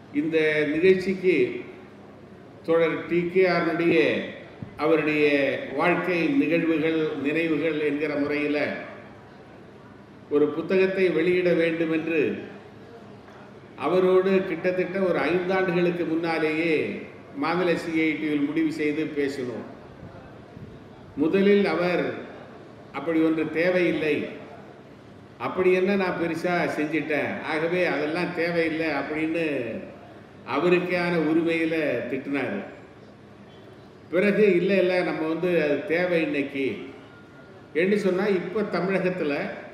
இந்த நிகழ்ச்சிக்கு தோழர் டிகேஆருடைய அவருடைய வாழ்க்கை நிகழ்வுகள் நினைவுகள் என்கிற முறையில் ஒரு புத்தகத்தை வெளியிட வேண்டும் என்று அவரோடு கிட்டத்தட்ட ஒரு 5 ஆண்டுகளுக்கு முன்னாலேயே மாநில சிஐடியில் முடிவு செய்து பேசினோம். முதலில் அவர் அப்படி ஒன்று தேவையில்லை, அப்படி என்ன நான் பெருசாக செஞ்சிட்டேன், ஆகவே அதெல்லாம் தேவையில்லை அப்படின்னு அவருக்கான உரிமையில் திட்டினார். பிறகு இல்லை இல்லை நம்ம அது தேவை இன்னைக்கு என்று சொன்னால், இப்போ தமிழகத்தில்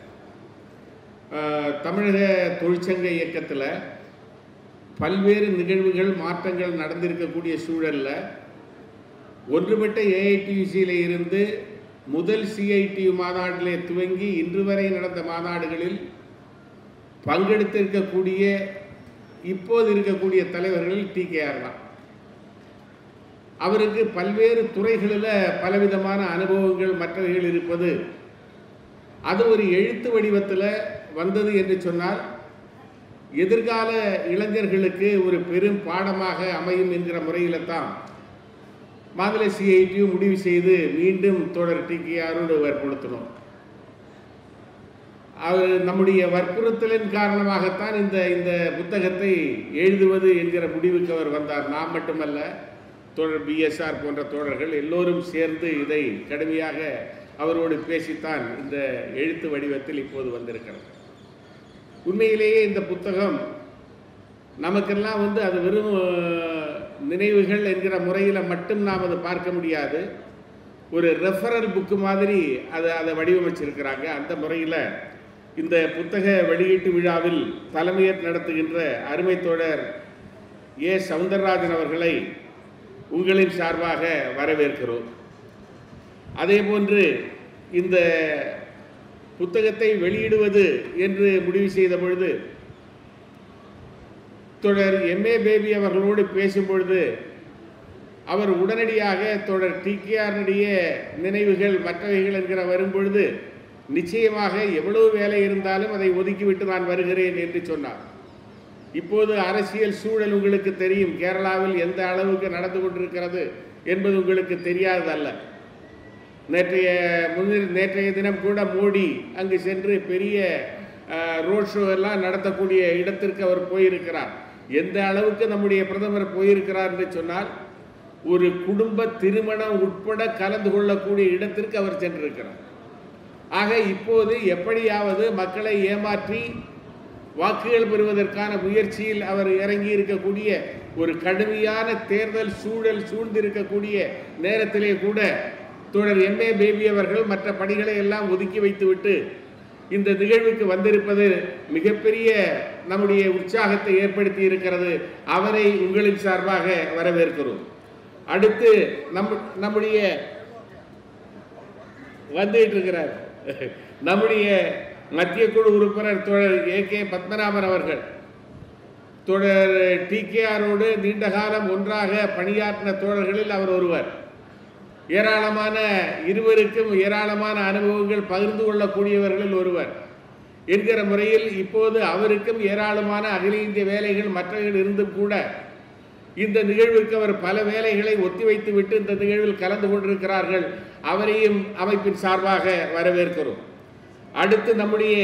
தமிழக தொழிற்சங்க இயக்கத்தில் பல்வேறு நிகழ்வுகள் மாற்றங்கள் நடந்திருக்கக்கூடிய சூழலில் ஒன்றுபட்ட ஏஐடியூசியில் இருந்து முதல் சிஐடியு மாநாட்டிலே துவங்கி இன்று வரை நடந்த மாநாடுகளில் பங்கெடுத்திருக்கக்கூடிய இப்போது இருக்கக்கூடிய தலைவர்கள் டிகேஆர் தான். அவருக்கு பல்வேறு துறைகளில் பலவிதமான அனுபவங்கள் மற்றவைகள் இருப்பது, அது ஒரு எழுத்து வடிவத்தில் வந்தது என்று சொன்னால் எதிர்கால இளைஞர்களுக்கு ஒரு பெரும் பாடமாக அமையும் என்கிற முறையில் தான் மாநில சிஐடியு முடிவு செய்து மீண்டும் தோழர் டிகேஆரோடு வற்புறுத்தினோம். அவர் நம்முடைய வற்புறுத்தலின் காரணமாகத்தான் இந்த புத்தகத்தை எழுதுவது என்கிற முடிவுக்கு அவர் வந்தார். நாம் மட்டுமல்ல, தோழர் பிஎஸ்ஆர் போன்ற தோழர்கள் எல்லோரும் சேர்ந்து இதை கடுமையாக அவரோடு பேசித்தான் இந்த எழுத்து வடிவத்தில் இப்போது வந்திருக்கிறது. உண்மையிலேயே இந்த புத்தகம் நமக்கெல்லாம் அது வெறும் நினைவுகள் என்கிற முறையில் மட்டும் நாம் அதை பார்க்க முடியாது. ஒரு ரெஃபரல் புக்கு மாதிரி அதை வடிவமைச்சிருக்கிறாங்க. அந்த முறையில் இந்த புத்தக வெளியீட்டு விழாவில் தலைமையேற்று நடத்துகின்ற அருமை தோழர் ஏ சவுந்தரராஜன் அவர்களை உங்களின் சார்பாக வரவேற்கிறோம். அதேபோன்று இந்த புத்தகத்தை வெளியிடுவது என்று முடிவு செய்த பொழுது தோழர் எம்ஏ பேபி அவர்களோடு பேசும்பொழுது அவர் உடனடியாக தோழர் டிகேஆருடைய நினைவுகள் மற்றவைகள் என்கிற வரும்பொழுது நிச்சயமாக எவ்வளவு வேலை இருந்தாலும் அதை ஒதுக்கிவிட்டு நான் வருகிறேன் என்று சொன்னார். இப்போது அரசியல் சூழல் உங்களுக்கு தெரியும், கேரளாவில் எந்த அளவுக்கு நடந்து கொண்டிருக்கிறது என்பது உங்களுக்கு தெரியாததல்ல. நேற்றைய தினம் கூட மோடி அங்கு சென்று பெரிய ரோட் ஷோ எல்லாம் நடத்தக்கூடிய இடத்திற்கு அவர் போயிருக்கிறார். எந்த அளவுக்கு நம்முடைய பிரதமர் போயிருக்கிறார் என்று சொன்னால், ஒரு குடும்ப திருமணம் உட்பட கலந்து கொள்ளக்கூடிய இடத்திற்கு அவர் சென்றிருக்கிறார். ஆக இப்போது எப்படியாவது மக்களை ஏமாற்றி வாக்குகள் பெறுவதற்கான முயற்சியில் அவர் இறங்கி இருக்கக்கூடிய ஒரு கடுமையான தேர்தல் சூழல் சூழ்ந்திருக்கக்கூடிய நேரத்திலே கூட தோழர் எம்ஏ பேபி அவர்கள் மற்ற பணிகளை எல்லாம் ஒதுக்கி வைத்துவிட்டு இந்த நிகழ்வுக்கு வந்திருப்பது மிகப்பெரிய நம்முடைய உற்சாகத்தை ஏற்படுத்தி இருக்கிறது. அவரை உங்களின் சார்பாக வரவேற்கிறோம். அடுத்து நம்முடைய வந்துட்டு இருக்கிறார் நம்முடைய மத்திய குழு உறுப்பினர் தோழர் ஏகே பத்மநாபன் அவர்கள். தோழர் டிகேஆரோடு நீண்ட காலம் ஒன்றாக பணியாற்றின தோழர்களில் அவர் ஒருவர். ஏராளமான இருவருக்கும் ஏராளமான அனுபவங்கள் பகிர்ந்து கொள்ளக்கூடியவர்களில் ஒருவர் என்கிற முறையில் இப்போது அவருக்கும் ஏராளமான அகில இந்திய வேலைகள் மற்றவர்கள் இருந்தும் கூட இந்த நிகழ்விற்கு அவர் பல வேலைகளை ஒத்திவைத்து விட்டு இந்த நிகழ்வில் கலந்து கொண்டிருக்கிறார்கள். அவரையும் அமைப்பின் சார்பாக வரவேற்கிறோம். அடுத்து நம்முடைய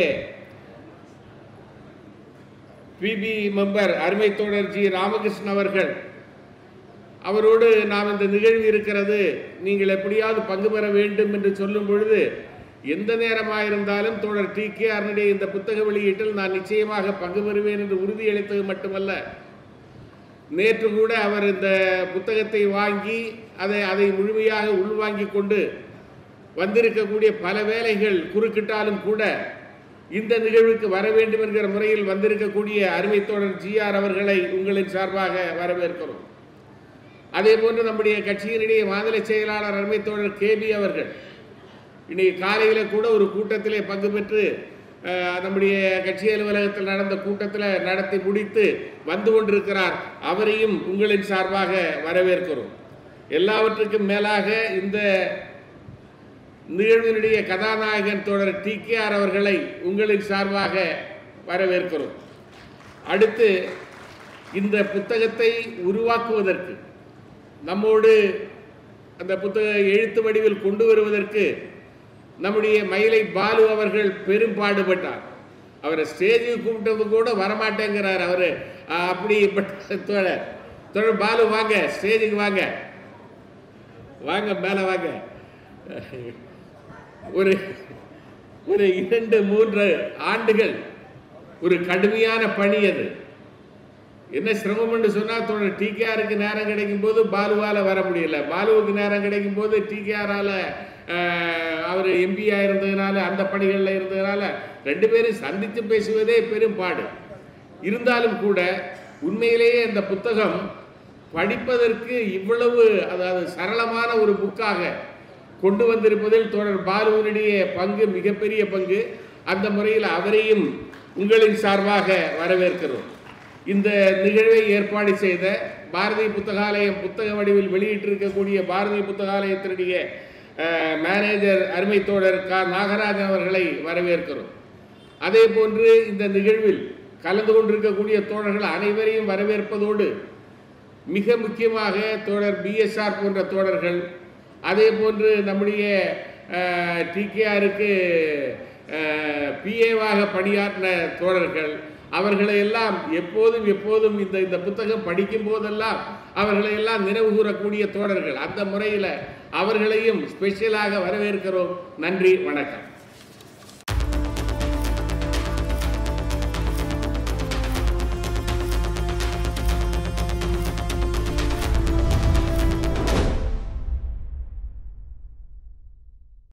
பிபி மெம்பர் அருமை தோழர் ஜி ராமகிருஷ்ணன் அவர்கள், அவரோடு நாம் இந்த நிகழ்வு இருக்கிறது, நீங்கள் எப்படியாவது பங்கு பெற வேண்டும் என்று சொல்லும் பொழுது எந்த நேரமாக இருந்தாலும் தோழர் டிகேஆருடைய இந்த புத்தக வெளியீட்டில் நான் நிச்சயமாக பங்கு பெறுவேன் என்று உறுதியளித்தது மட்டுமல்ல, நேற்று கூட அவர் இந்த புத்தகத்தை வாங்கி அதை முழுமையாக உள்வாங்கி கொண்டு வந்திருக்கக்கூடிய பல வேலைகள் குறுக்கிட்டாலும் கூட இந்த நிகழ்வுக்கு வர வேண்டும் என்கிற முறையில் வந்திருக்கக்கூடிய அருமை தோழர் ஜிஆர் அவர்களை உங்களின் சார்பாக வரவேற்கிறோம். அதே போன்று நம்முடைய கட்சியினுடைய மாநில செயலாளர் அருமை தோழர் கேபி அவர்கள் இன்னைக்கு காலையில் கூட ஒரு கூட்டத்திலே பங்கு பெற்று நம்முடைய கட்சி அலுவலகத்தில் நடந்த கூட்டத்தில் நடத்தி முடித்து வந்து கொண்டிருக்கிறார். அவரையும் உங்களின் சார்பாக வரவேற்கிறோம். எல்லாவற்றுக்கும் மேலாக இந்த நிகழ்வினுடைய கதாநாயகன் தோழர் டிகேஆர் அவர்களை உங்களின் சார்பாக வரவேற்கிறோம். அடுத்து இந்த புத்தகத்தை உருவாக்குவதற்கு, நம்மோடு அந்த புத்தக எழுத்து வடிவில் கொண்டு வருவதற்கு நம்முடைய மயிலை பாலு அவர்கள் பெரும்பாடுபட்டார். அவரை ஸ்டேஜுக்கு கூப்பிட்டது கூட வரமாட்டேங்கிறார். அவர் அப்படிப்பட்ட தோழர் பாலு, வாங்க ஸ்டேஜுக்கு வாங்க, வாங்க மேலே வாங்க. ஒரு 2-3 ஆண்டுகள் ஒரு கடுமையான பணி. அது என்ன சிரமம் என்று சொன்னால், தோழர் டிகேஆருக்கு நேரம் கிடைக்கும் போது பாலுவால் வர முடியல, பாலுவுக்கு நேரம் கிடைக்கும் போது டிகேஆரால், அவர் எம்பியாக இருந்ததுனால, அந்த பணிகளில் இருந்ததுனால 2 பேரும் சந்தித்து பேசுவதே பெரும்பாடு. இருந்தாலும் கூட உண்மையிலேயே இந்த புத்தகம் படிப்பதற்கு இவ்வளவு, அதாவது சரளமான ஒரு புக்காக கொண்டு வந்திருப்பதில் தோழர் பாலுவினுடைய பங்கு மிகப்பெரிய பங்கு. அந்த முறையில் அவரையும் உங்களின் சார்பாக வரவேற்கிறோம். இந்த நிகழ்வை ஏற்பாடு செய்த பாரதி புத்தகாலயம் புத்தக வடிவில் வெளியிட்டிருக்கக்கூடிய பாரதி புத்தகாலயத்தினுடைய மேனேஜர் அருமை தோழர் நாகராஜன் அவர்களை வரவேற்கிறோம். அதே போன்று இந்த நிகழ்வில் கலந்து கொண்டிருக்கக்கூடிய தோழர்கள் அனைவரையும் வரவேற்பதோடு மிக முக்கியமாக தோழர் பிஎஸ்ஆர் போன்ற தோழர்கள், அதே போன்று நம்முடைய டிகேஆருக்கு பிஏவாக பணியாற்றின தோழர்கள், அவர்களை எல்லாம் எப்போதும் இந்த புத்தகம் படிக்கும் போதெல்லாம் அவர்களை எல்லாம் நினைவு கூறக்கூடிய தோழர்கள். அந்த முறையில் அவர்களையும் ஸ்பெஷலாக வரவேற்கிறோம். நன்றி, வணக்கம்.